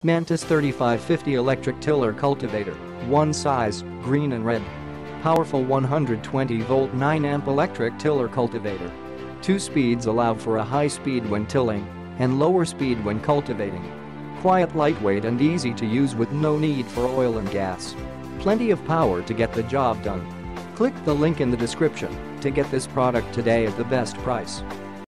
Mantis 3550 electric tiller cultivator, one size, green and red. Powerful 120-volt 9-amp electric tiller cultivator. Two speeds allow for a high speed when tilling and lower speed when cultivating. Quiet, lightweight and easy to use with no need for oil and gas. Plenty of power to get the job done. Click the link in the description to get this product today at the best price.